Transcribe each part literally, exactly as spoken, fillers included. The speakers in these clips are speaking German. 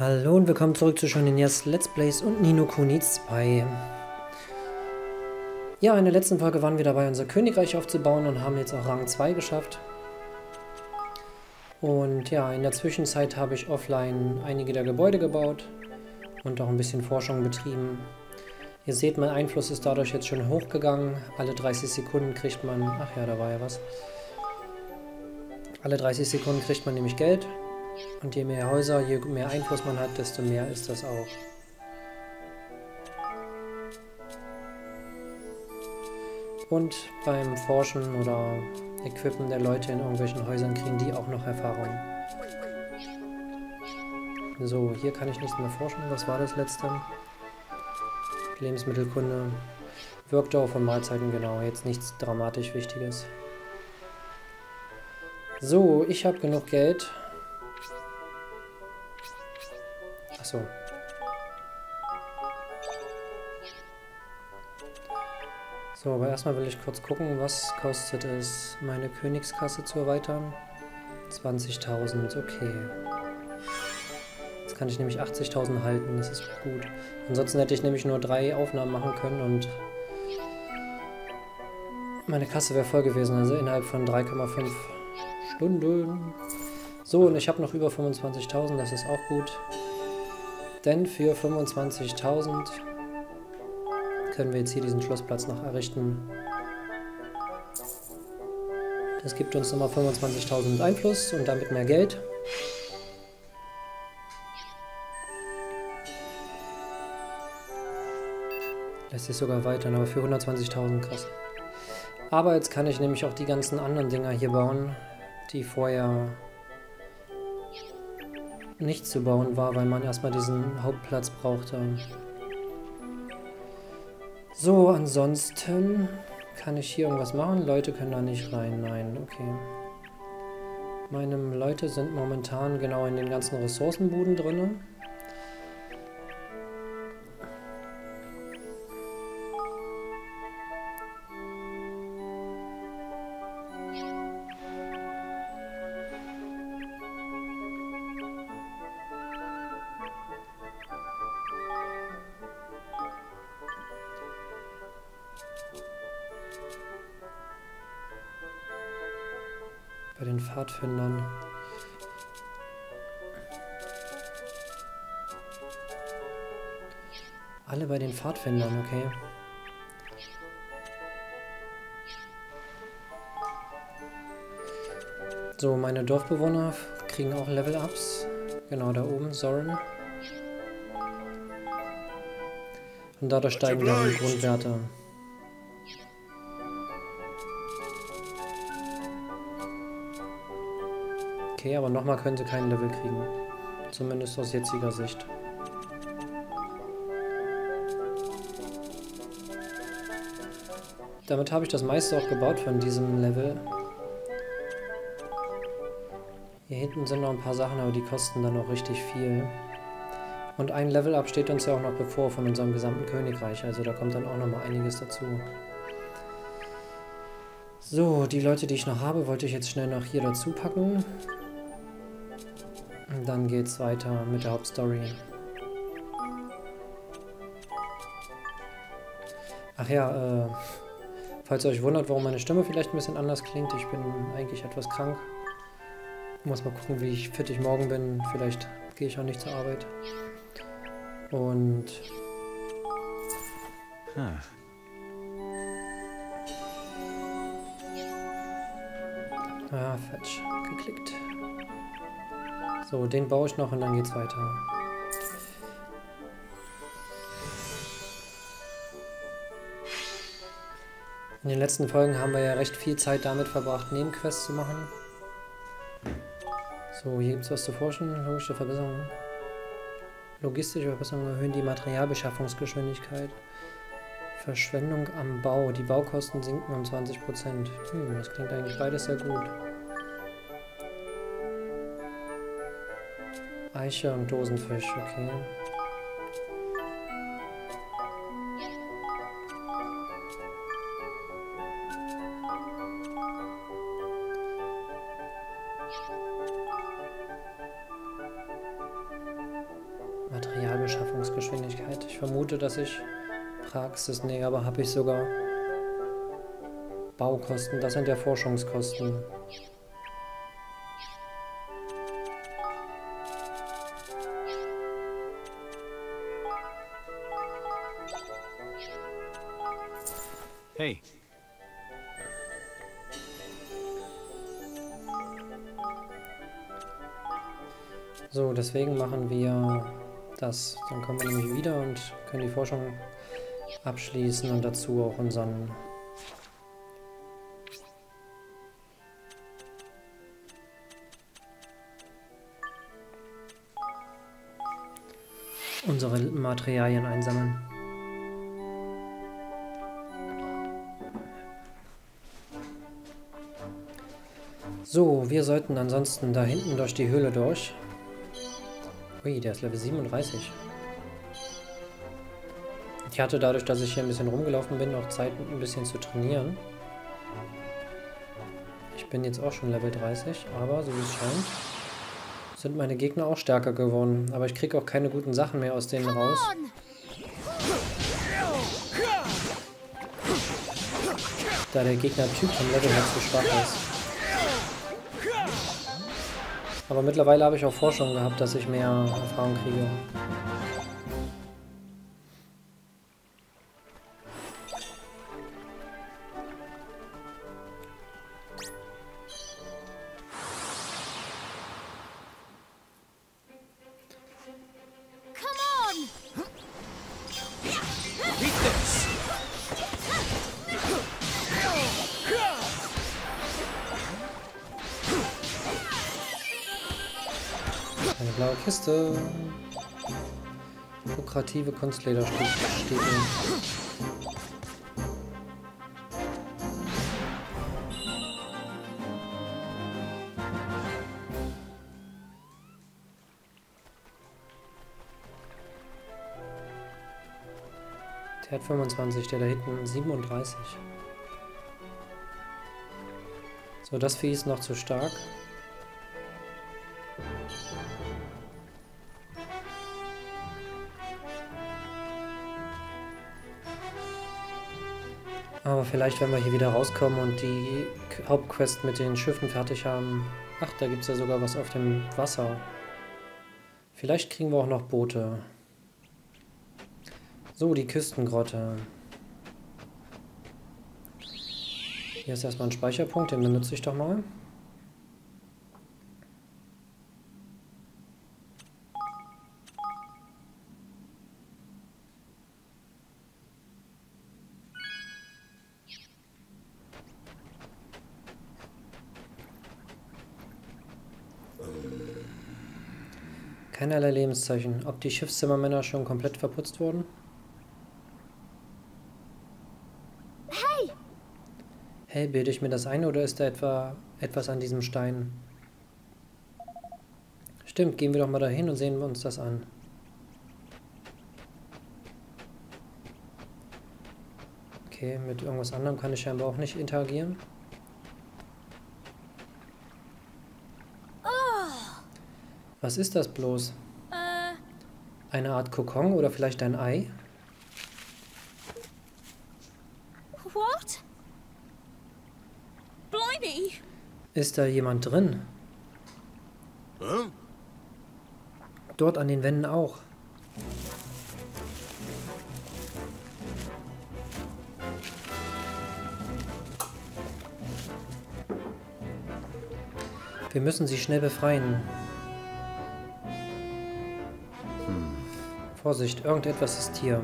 Hallo und willkommen zurück zu Shoninias Let's Plays und Ni no Kuni zwei. Ja, in der letzten Folge waren wir dabei, unser Königreich aufzubauen und haben jetzt auch Rang zwei geschafft. Und ja, in der Zwischenzeit habe ich offline einige der Gebäude gebaut und auch ein bisschen Forschung betrieben. Ihr seht, mein Einfluss ist dadurch jetzt schon hochgegangen. Alle dreißig Sekunden kriegt man... Ach ja, da war ja was. Alle dreißig Sekunden kriegt man nämlich Geld. Und je mehr Häuser, je mehr Einfluss man hat, desto mehr ist das auch. Und beim Forschen oder Equippen der Leute in irgendwelchen Häusern kriegen die auch noch Erfahrung. So, hier kann ich nichts mehr forschen. Was war das letzte? Lebensmittelkunde. Workdauer von Mahlzeiten, genau. Jetzt nichts dramatisch Wichtiges. So, ich habe genug Geld. Achso. So, aber erstmal will ich kurz gucken, was kostet es, meine Königskasse zu erweitern. zwanzigtausend, okay. Jetzt kann ich nämlich achtzigtausend halten, das ist gut. Ansonsten hätte ich nämlich nur drei Aufnahmen machen können und meine Kasse wäre voll gewesen, also innerhalb von drei Komma fünf Stunden. So, und ich habe noch über fünfundzwanzigtausend, das ist auch gut. Denn für fünfundzwanzigtausend können wir jetzt hier diesen Schlossplatz noch errichten. Das gibt uns nochmal fünfundzwanzigtausend Einfluss und damit mehr Geld. Lässt sich sogar erweitern, aber für hundertzwanzigtausend krass. Aber jetzt kann ich nämlich auch die ganzen anderen Dinger hier bauen, die vorher nicht zu bauen war, weil man erstmal diesen Hauptplatz brauchte. So, ansonsten kann ich hier irgendwas machen. Leute können da nicht rein. Nein, okay. Meine Leute sind momentan genau in den ganzen Ressourcenbuden drin. Bei den Pfadfindern. Alle bei den Pfadfindern, okay. So, meine Dorfbewohner kriegen auch Level-Ups. Genau, da oben, Soren. Und dadurch steigen dann die Grundwerte. Okay, aber nochmal können sie keinen Level kriegen. Zumindest aus jetziger Sicht. Damit habe ich das meiste auch gebaut von diesem Level. Hier hinten sind noch ein paar Sachen, aber die kosten dann auch richtig viel. Und ein Level-Up steht uns ja auch noch bevor von unserem gesamten Königreich. Also da kommt dann auch noch mal einiges dazu. So, die Leute, die ich noch habe, wollte ich jetzt schnell noch hier dazu packen. Und dann geht's weiter mit der Hauptstory. Ach ja, äh, falls ihr euch wundert, warum meine Stimme vielleicht ein bisschen anders klingt, ich bin eigentlich etwas krank. Muss mal gucken, wie ich fit ich morgen bin. Vielleicht gehe ich auch nicht zur Arbeit. Und... Hm. Ah, falsch geklickt. So, den baue ich noch und dann geht's weiter. In den letzten Folgen haben wir ja recht viel Zeit damit verbracht, Nebenquests zu machen. So, hier gibt es was zu forschen. Logische Verbesserungen. Logistische Verbesserungen erhöhen die Materialbeschaffungsgeschwindigkeit. Verschwendung am Bau. Die Baukosten sinken um zwanzig Prozent. Hm, das klingt eigentlich beides sehr gut. Eiche und Dosenfisch, okay. halbe Schaffungsgeschwindigkeit. Ich vermute, dass ich Praxis... Nee, aber habe ich sogar Baukosten. Das sind ja Forschungskosten. Hey. So, deswegen machen wir das. Dann kommen wir nämlich wieder und können die Forschung abschließen und dazu auch unseren unsere Materialien einsammeln. So, wir sollten ansonsten da hinten durch die Höhle durch. Ui, der ist Level siebenunddreißig. Ich hatte dadurch, dass ich hier ein bisschen rumgelaufen bin, noch Zeit, ein bisschen zu trainieren. Ich bin jetzt auch schon Level dreißig, aber so wie es scheint, sind meine Gegner auch stärker geworden. Aber ich kriege auch keine guten Sachen mehr aus denen raus. Da der Gegner-Typ vom Level halt zu schwach ist. Aber mittlerweile habe ich auch Forschung gehabt, dass ich mehr Erfahrung kriege. Eine blaue Kiste. Lukrative Kunstlederstiefel. Der hat fünfundzwanzig, der da hinten siebenunddreißig. So, das Vieh ist noch zu stark. Aber vielleicht, wenn wir hier wieder rauskommen und die Hauptquest mit den Schiffen fertig haben... Ach, da gibt es ja sogar was auf dem Wasser. Vielleicht kriegen wir auch noch Boote. So, die Küstengrotte. Hier ist erstmal ein Speicherpunkt, den benutze ich doch mal. Keinerlei Lebenszeichen. Ob die Schiffszimmermänner schon komplett verputzt wurden? Hey! Hey, bilde ich mir das ein oder ist da etwa etwas an diesem Stein? Stimmt, gehen wir doch mal dahin und sehen wir uns das an. Okay, mit irgendwas anderem kann ich scheinbar auch nicht interagieren. Was ist das bloß? Äh. Eine Art Kokon oder vielleicht ein Ei? What? Blimey! Ist da jemand drin? Huh? Dort an den Wänden auch. Wir müssen sie schnell befreien. Vorsicht, irgendetwas ist hier.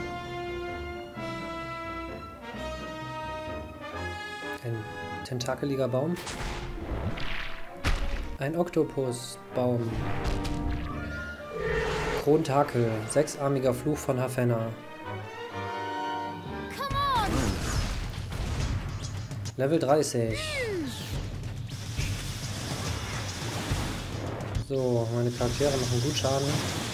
Ein tentakeliger Baum. Ein Oktopusbaum. Krontakel, sechsarmiger Fluch von Hafenna. Level dreißig. So, meine Charaktere machen gut Schaden.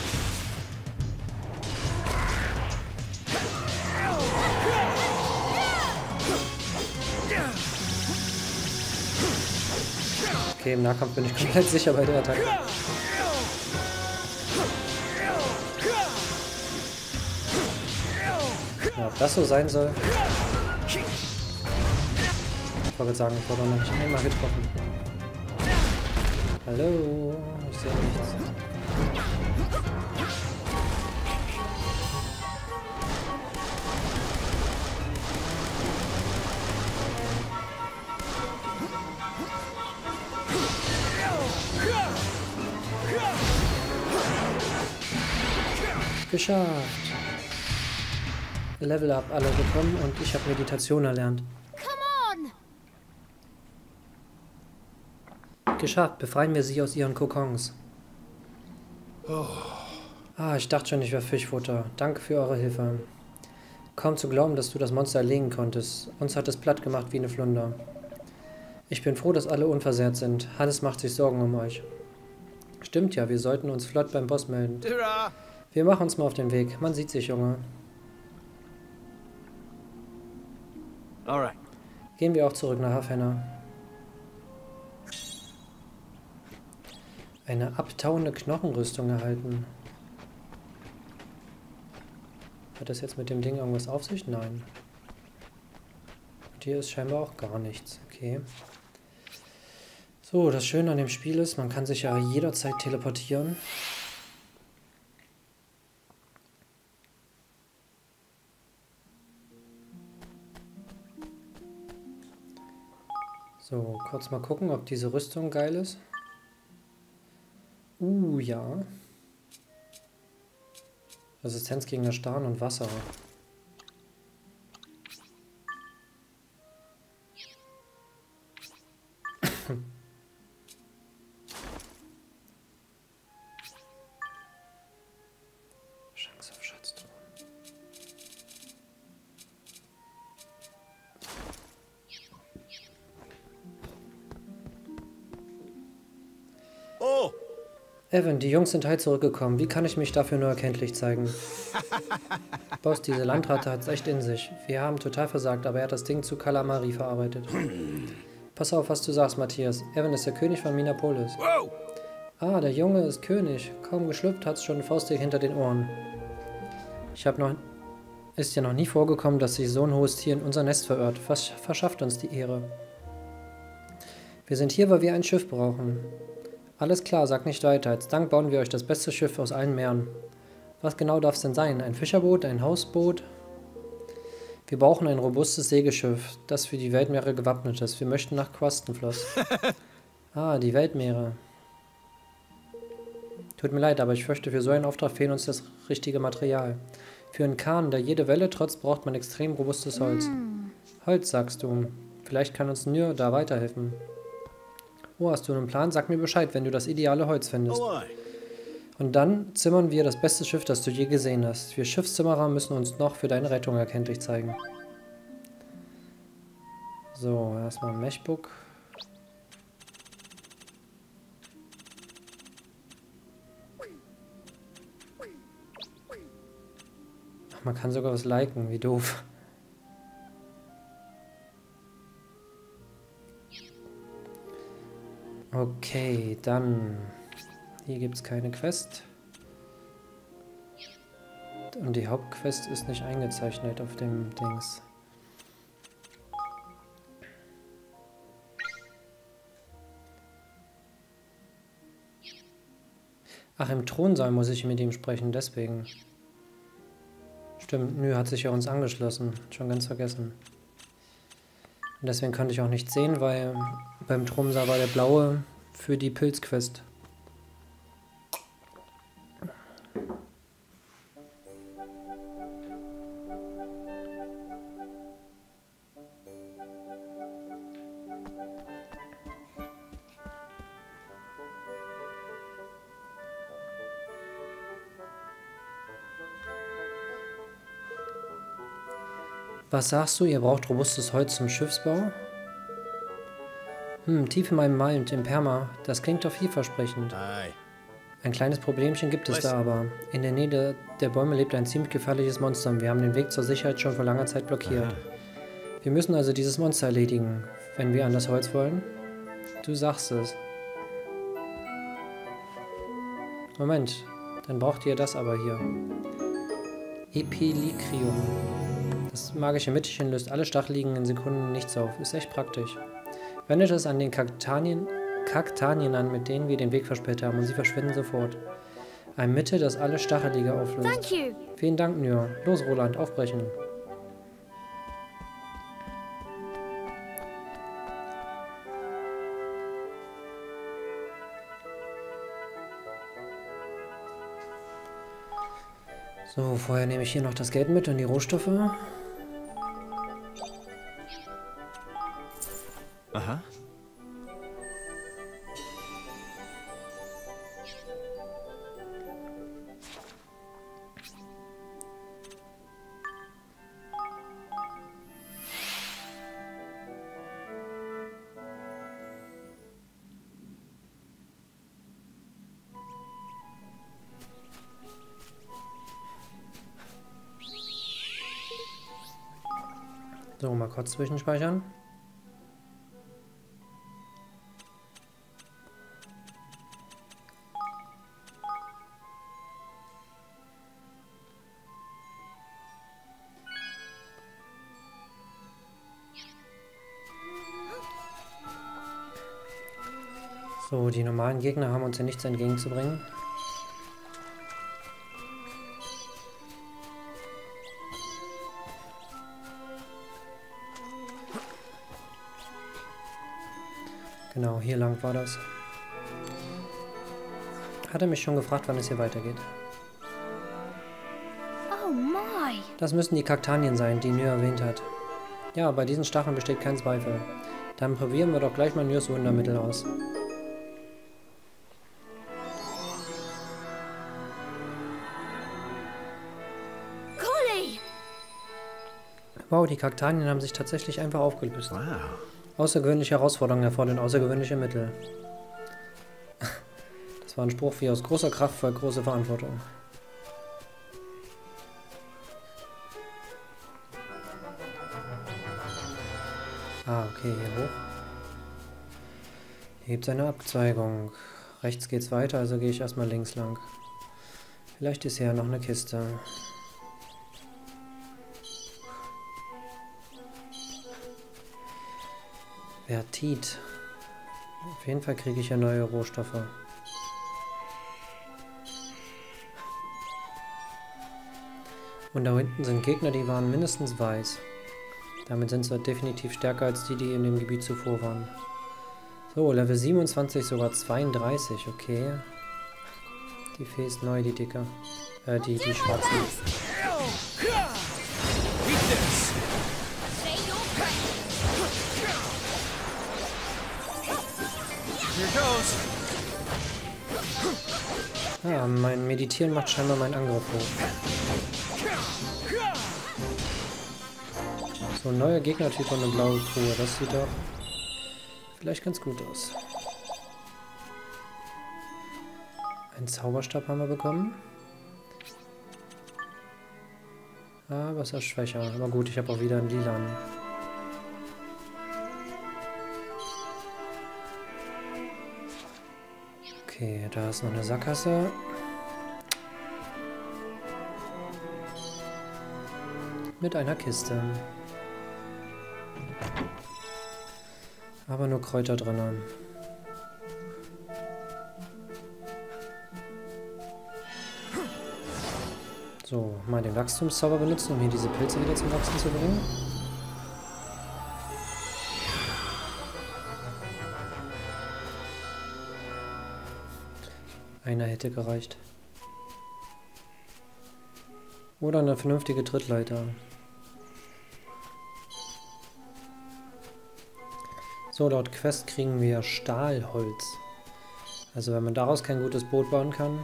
Okay, im Nahkampf bin ich komplett sicher bei der Attacke. Ja, ob das so sein soll? Ich wollte sagen, ich wurde noch nicht einmal getroffen. Hallo? Ich sehe nichts. Geschafft. Level Up alle bekommen und ich habe Meditation erlernt. Come on! Geschafft. Befreien wir sie aus ihren Kokons. Oh. Ah, ich dachte schon, ich wäre Fischfutter. Danke für eure Hilfe. Kaum zu glauben, dass du das Monster erlegen konntest. Uns hat es platt gemacht wie eine Flunder. Ich bin froh, dass alle unversehrt sind. Hannes macht sich Sorgen um euch. Stimmt ja, wir sollten uns flott beim Boss melden. Wir machen uns mal auf den Weg. Man sieht sich, Junge. Alright. Gehen wir auch zurück nach Havana. Eine abtauende Knochenrüstung erhalten. Hat das jetzt mit dem Ding irgendwas auf sich? Nein. Und hier ist scheinbar auch gar nichts. Okay. So, das Schöne an dem Spiel ist, man kann sich ja jederzeit teleportieren. So, kurz mal gucken, ob diese Rüstung geil ist. Uh, ja. Resistenz gegen Erstarren und Wasser. Chance auf Schatztruhen. Oh! Evan, die Jungs sind heil zurückgekommen. Wie kann ich mich dafür nur erkenntlich zeigen? Boss, diese Landratte hat's echt in sich. Wir haben total versagt, aber er hat das Ding zu Kalamari verarbeitet. Pass auf, was du sagst, Matthias. Evan ist der König von Minapolis. Wow! Ah, der Junge ist König. Kaum geschlüpft, hat's schon faustdick hinter den Ohren. Ich hab noch... Ist ja noch nie vorgekommen, dass sich so ein hohes Tier in unser Nest verirrt. Was verschafft uns die Ehre? Wir sind hier, weil wir ein Schiff brauchen. Alles klar, sag nicht weiter. Als Dank bauen wir euch das beste Schiff aus allen Meeren. Was genau darf es denn sein? Ein Fischerboot? Ein Hausboot? Wir brauchen ein robustes Segelschiff, das für die Weltmeere gewappnet ist. Wir möchten nach Quastenfloss. Ah, die Weltmeere. Tut mir leid, aber ich fürchte, für so einen Auftrag fehlt uns das richtige Material. Für einen Kahn, der jede Welle trotzt, braucht man extrem robustes Holz. Mm. Holz, sagst du. Vielleicht kann uns Nür da weiterhelfen. Oh, hast du einen Plan? Sag mir Bescheid, wenn du das ideale Holz findest. Oh, aye. Und dann zimmern wir das beste Schiff, das du je gesehen hast. Wir Schiffszimmerer müssen uns noch für deine Rettung erkenntlich zeigen. So, erstmal ein Mechbook. Ach, man kann sogar was liken, wie doof. Okay, dann... Hier gibt es keine Quest. Und die Hauptquest ist nicht eingezeichnet auf dem Dings. Ach, im Thronsaal muss ich mit ihm sprechen, deswegen. Stimmt, Nö hat sich ja uns angeschlossen. Schon ganz vergessen. Und deswegen konnte ich auch nichts sehen, weil beim Thronsaal war der blaue für die Pilzquest. Was sagst du, ihr braucht robustes Holz zum Schiffsbau? Hm, tief in meinem Mind, im Perma. Das klingt doch vielversprechend. Aye. Ein kleines Problemchen gibt es Was? da aber. In der Nähe der, der Bäume lebt ein ziemlich gefährliches Monster und wir haben den Weg zur Sicherheit schon vor langer Zeit blockiert. Aha. Wir müssen also dieses Monster erledigen, wenn wir an das Holz wollen. Du sagst es. Moment, dann braucht ihr das aber hier. Epilicrium. Das magische Mittelchen löst alle Stacheligen in Sekunden nichts auf. Ist echt praktisch. Wendet es an den Kaktanien, Kaktanien an, mit denen wir den Weg versperrt haben, und sie verschwinden sofort. Ein Mittel, das alle Stachelige auflöst. Thank you. Vielen Dank, Nür. Los, Roland, aufbrechen. So, vorher nehme ich hier noch das Geld mit und die Rohstoffe. Aha. So, mal kurz zwischenspeichern. So, die normalen Gegner haben uns ja nichts entgegenzubringen. Genau, hier lang war das. Hatte mich schon gefragt, wann es hier weitergeht. Oh my. Das müssen die Kaktanien sein, die Nür erwähnt hat. Ja, bei diesen Stacheln besteht kein Zweifel. Dann probieren wir doch gleich mal Nürs Wundermittel aus. Collie. Wow, die Kaktanien haben sich tatsächlich einfach aufgelöst. Wow. Außergewöhnliche Herausforderungen erfordern außergewöhnliche Mittel. Das war ein Spruch wie aus großer Kraft folgt große Verantwortung. Ah, okay, hier hoch. Hier gibt es eine Abzweigung. Rechts geht's weiter, also gehe ich erstmal links lang. Vielleicht ist hier ja noch eine Kiste. Vertit. Auf jeden Fall kriege ich ja neue Rohstoffe. Und da hinten sind Gegner, die waren mindestens weiß. Damit sind sie definitiv stärker als die, die in dem Gebiet zuvor waren. So, Level siebenundzwanzig, sogar zweiunddreißig, okay. Die Fee ist neu, die dicke. Äh, die, die schwarze. Ja, mein Meditieren macht scheinbar meinen Angriff hoch. So, ein neuer Gegnertyp und eine blaue Truhe. Das sieht doch vielleicht ganz gut aus. Einen Zauberstab haben wir bekommen. Aber ist er schwächer. Aber gut, ich habe auch wieder einen lilan. Okay, da ist noch eine Sackgasse. Mit einer Kiste. Aber nur Kräuter drinnen. So, mal den Wachstumszauber benutzen, um hier diese Pilze wieder zum Wachsen zu bringen. Einer hätte gereicht. Oder eine vernünftige Trittleiter. So, laut Quest kriegen wir Stahlholz. Also wenn man daraus kein gutes Boot bauen kann.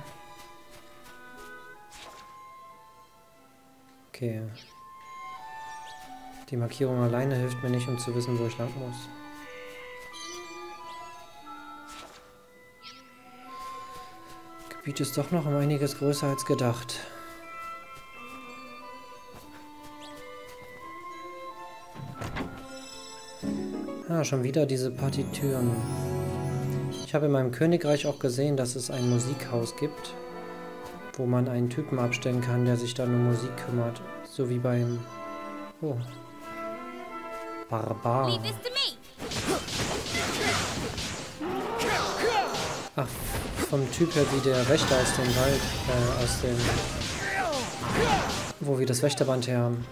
Okay. Die Markierung alleine hilft mir nicht, um zu wissen, wo ich lang muss. Das Gebiet ist doch noch um einiges größer als gedacht. Ah, schon wieder diese Partituren. Ich habe in meinem Königreich auch gesehen, dass es ein Musikhaus gibt, wo man einen Typen abstellen kann, der sich dann um Musik kümmert. So wie beim Oh. Barbar. Leave this to me. Ach, vom Typ her wie der Wächter aus dem Wald, äh, aus dem... Wo wir das Wächterband her haben.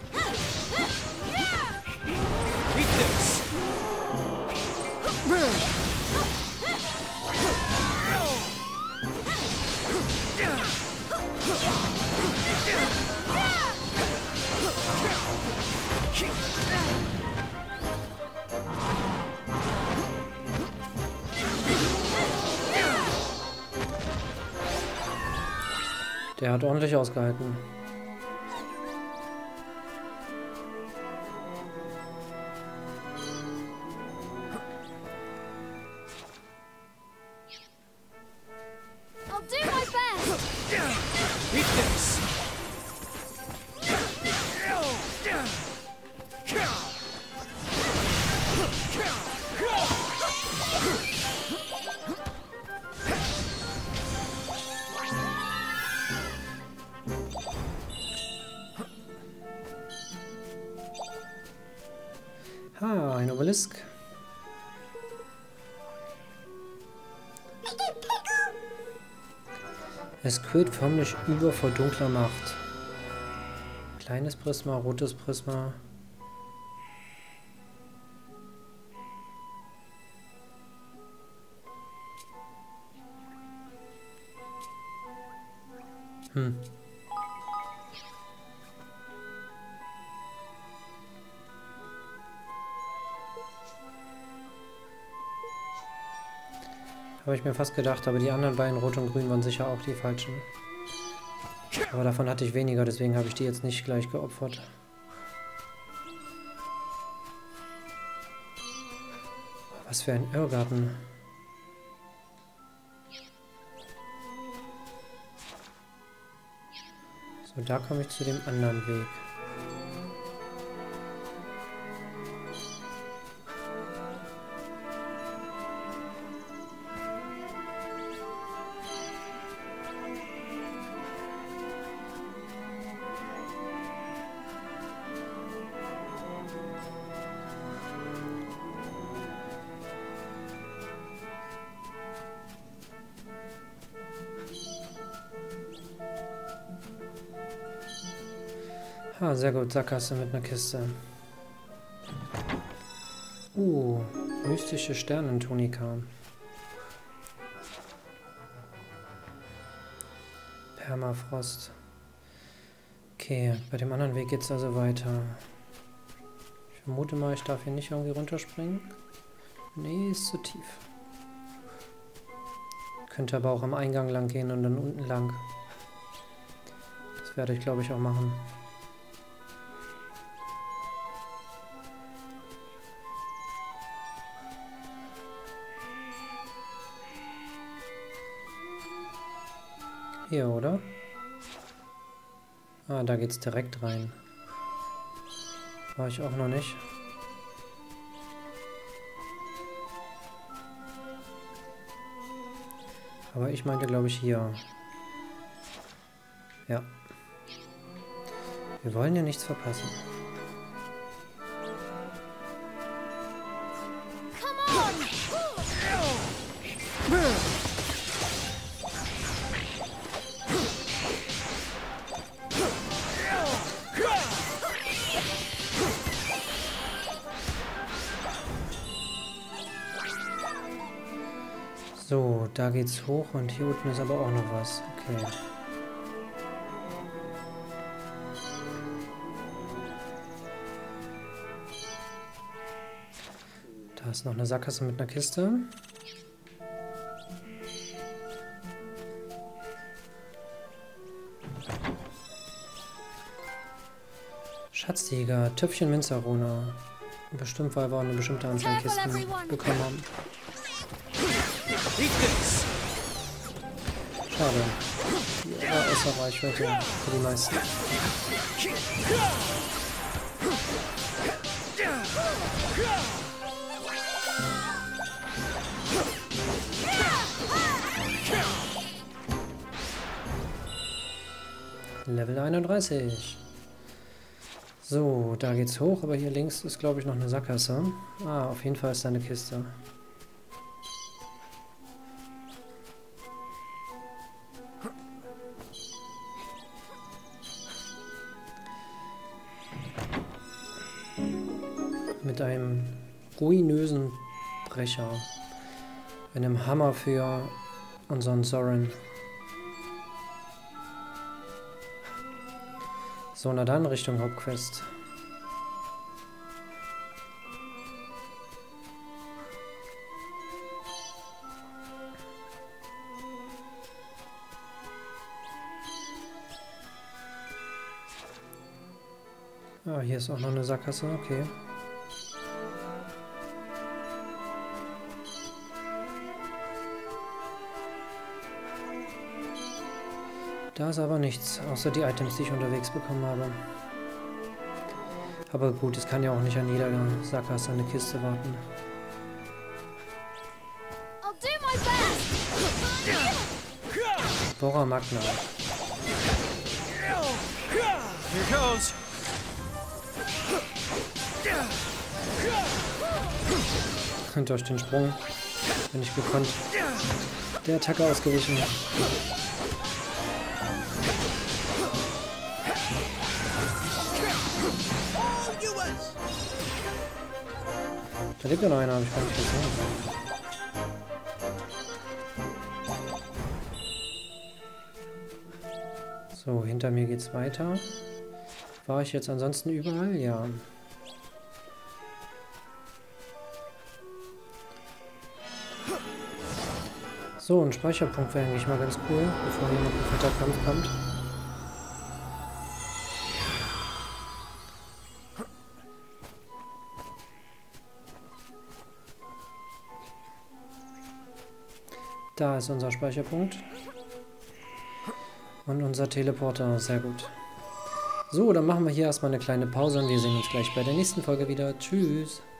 Der hat ordentlich ausgehalten. I'll do my best. Eat this! Ah, ein Obelisk. Es quillt förmlich über vor dunkler Macht. Kleines Prisma, rotes Prisma. Hm. Habe ich mir fast gedacht, aber die anderen beiden, Rot und Grün, waren sicher auch die falschen. Aber davon hatte ich weniger, deswegen habe ich die jetzt nicht gleich geopfert. Was für ein Irrgarten. So, da komme ich zu dem anderen Weg. Ah, sehr gut, Sackgasse mit einer Kiste. Uh, mystische Sternentunika. Permafrost. Okay, bei dem anderen Weg geht es also weiter. Ich vermute mal, ich darf hier nicht irgendwie runterspringen. Nee, ist zu tief. Könnte aber auch am Eingang lang gehen und dann unten lang. Das werde ich, glaube ich, auch machen. Hier, oder? Ah, da geht's direkt rein. War ich auch noch nicht. Aber ich meinte, glaube ich, hier. Ja. Wir wollen ja nichts verpassen. So, da geht's hoch und hier unten ist aber auch noch was. Okay. Da ist noch eine Sackgasse mit einer Kiste. Schatzjäger, Töpfchen Minzarona. Bestimmt, weil wir auch eine bestimmte Anzahl Kisten bekommen haben. Schade. Die war außer Reichweite für die meisten. Level einunddreißig. So, da geht's hoch, aber hier links ist, glaube ich, noch eine Sackgasse. Ah, auf jeden Fall ist da eine Kiste. Mit einem ruinösen Brecher. Einem Hammer für unseren Soren. So, na dann Richtung Hauptquest. Ah, hier ist auch noch eine Sackgasse, okay. Da ist aber nichts, außer die Items, die ich unterwegs bekommen habe. Aber gut, es kann ja auch nicht an jeder Sackgasse eine Kiste warten. I'll do my best. Bora Magna. Here goes. Und durch den Sprung bin ich gekonnt der Attacke ausgewichen. Da lebt ja noch einer, habe ich gar nicht gesehen. So, hinter mir geht's weiter. War ich jetzt ansonsten überall? Ja. So, ein Speicherpunkt wäre eigentlich mal ganz cool, bevor hier noch ein fetter Kampf kommt. Da ist unser Speicherpunkt. Und unser Teleporter, sehr gut. So, dann machen wir hier erstmal eine kleine Pause und wir sehen uns gleich bei der nächsten Folge wieder. Tschüss!